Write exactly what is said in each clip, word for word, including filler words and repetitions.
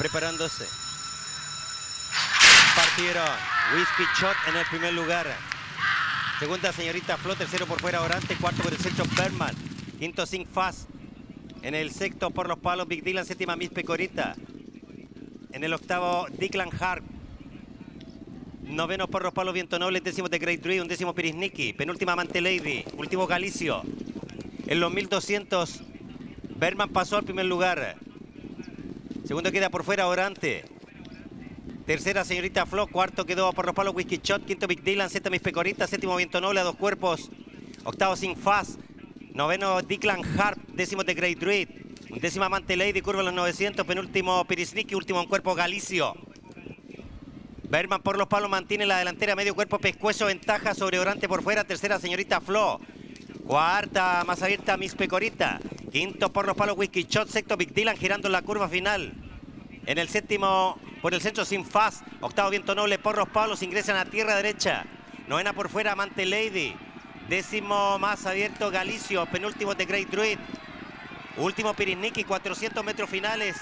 preparándose. Partieron. Whiskey Shot en el primer lugar. Segunda, Señorita Flo. Tercero por fuera, Orante. Cuarto por el centro, Berman. Quinto, Sing Fast. En el sexto, por los palos, Big Dylan. Séptima, Miss Pecorita. En el octavo, Declan Harp. Noveno, por los palos, Viento Noble. Décimo, The Great Druid. Undécimo, Pirisniki. Penúltima, Amante Lady. Último, Galicio. En los mil doscientos, Berman pasó al primer lugar. Segundo queda por fuera, Orante. Tercera, Señorita Flo. Cuarto quedó por los palos, Whiskey Shot. Quinto, Big Dylan. Sexta, Miss Pecorita. Séptimo, Viento Noble a dos cuerpos. Octavo, Sing Fast. Noveno, Declan Harp. Décimo, The Great Druid. Décima, Amante Lady. Curva los novecientos. Penúltimo, Pirisniki. Último en cuerpo, Galicio. Berman por los palos mantiene la delantera. Medio cuerpo, Pescuezo. Ventaja sobre Orante por fuera. Tercera, Señorita Flo. Cuarta, más abierta, Miss Pecorita. Quinto, por los palos, Whiskey Shot. Sexto, Big Dylan girando la curva final. En el séptimo, por el centro, Sing Fast. Octavo, Viento Noble por los palos. Ingresan a tierra derecha. Novena por fuera, Amante Lady. Décimo, más abierto, Galicio. Penúltimo, The Great Druid. Último, Pirisniki. cuatrocientos metros finales.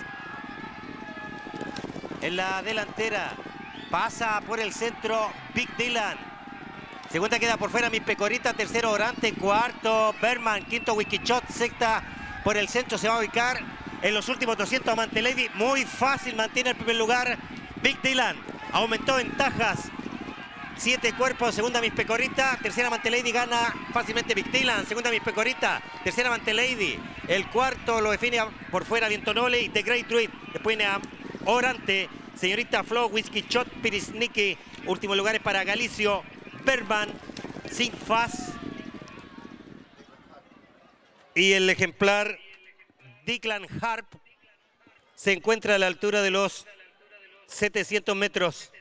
En la delantera. Pasa por el centro, Big Dylan. Segunda queda por fuera, Miss Pecorita. Tercero, Orante. Cuarto, Berman. Quinto, Whiskey Shot. Sexta, por el centro se va a ubicar en los últimos doscientos, Amante Lady. Muy fácil, mantiene el primer lugar Big Dylan. Aumentó ventajas. Siete cuerpos. Segunda, Miss Pecorita. Tercera, Amante Lady. Gana fácilmente Big Dylan. Segunda, Miss Pecorita. Tercera, Amante Lady. El cuarto lo define por fuera, Viento Noble y The Great Druid. Después viene a Orante. Señorita Flo, Whiskey Shot, Pirisniki. Últimos lugares para Galicio, Berman, Sing Fast. Y el ejemplar Declan Harp se encuentra a la altura de los setecientos metros.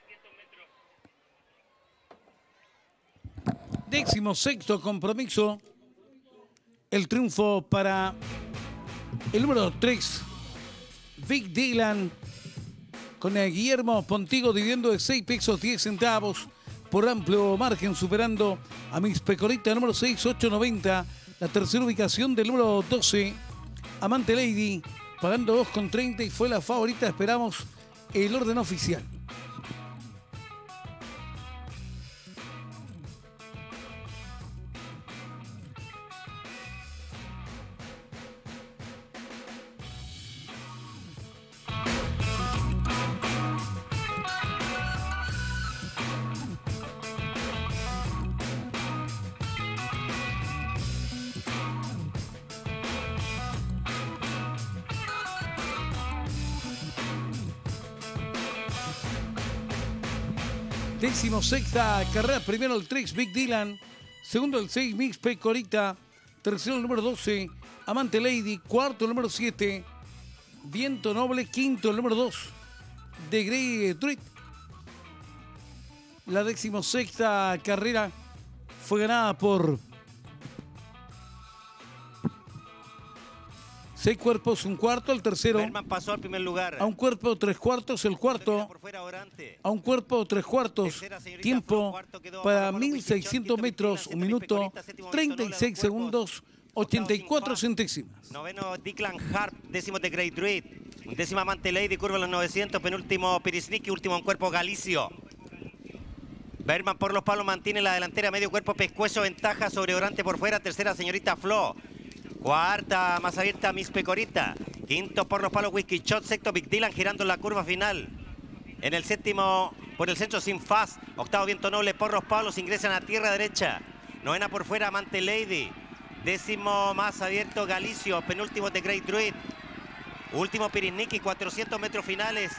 Décimo sexto compromiso. El triunfo para el número tres, Big Dylan, con el Guillermo Pontigo dividiendo de seis pesos diez centavos por amplio margen, superando a Miss Pecorita, número seis, ocho noventa. La tercera ubicación del número doce, Amante Lady, pagando dos con treinta y fue la favorita. Esperamos el orden oficial. Décimo sexta carrera, primero el tres, Big Dylan. Segundo el seis, Miss Pecorita. Tercero el número doce, Amante Lady. Cuarto el número siete, Viento Noble. Quinto el número dos, The Great Druid. La décimo sexta carrera fue ganada por seis cuerpos, un cuarto. El tercero Berman pasó al primer lugar. a un cuerpo, tres cuartos. El cuarto a un cuerpo, tres cuartos. Tiempo para mil seiscientos metros, un minuto, treinta y seis segundos, ochenta y cuatro centésimas. Noveno, Declan Harp. Décimo, The Great Druid. Décima, Amante Lady. Curva los novecientos. Penúltimo, Pirisniki. Último en cuerpo, Galicio. Berman por los palos mantiene la delantera. Medio cuerpo, Pescuezo. Ventaja sobre Orante por fuera. Tercera, Señorita Flo. Cuarta, más abierta, Miss Pecorita. Quinto, por los palos, Whiskey Shot. Sexto, Big Dylan girando la curva final. En el séptimo, por el centro, Sing Fast. Octavo, Viento Noble por los palos. Ingresan a tierra derecha. Novena por fuera, Amante Lady. Décimo, más abierto, Galicio. Penúltimo, The Great Druid. Último, Pirisniki. cuatrocientos metros finales.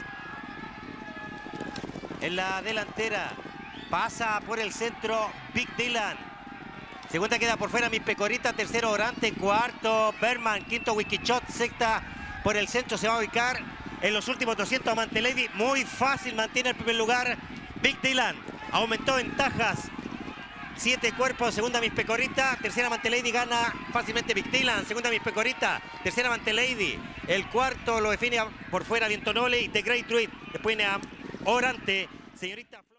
En la delantera. Pasa por el centro, Big Dylan. Segunda queda por fuera, Miss Pecorita. Tercero, Orante. Cuarto, Berman. Quinto, Whiskey Shot. Sexta, por el centro se va a ubicar en los últimos doscientos, Amante Lady. Muy fácil, mantiene el primer lugar Big Dylan. Aumentó ventajas. Siete cuerpos. Segunda, Miss Pecorita. Tercera, Amante Lady. Gana fácilmente Big Dylan. Segunda, Miss Pecorita. Tercera, Amante Lady. El cuarto lo define por fuera, Viento Noble y The Great Druid. Después viene a Orante. Señorita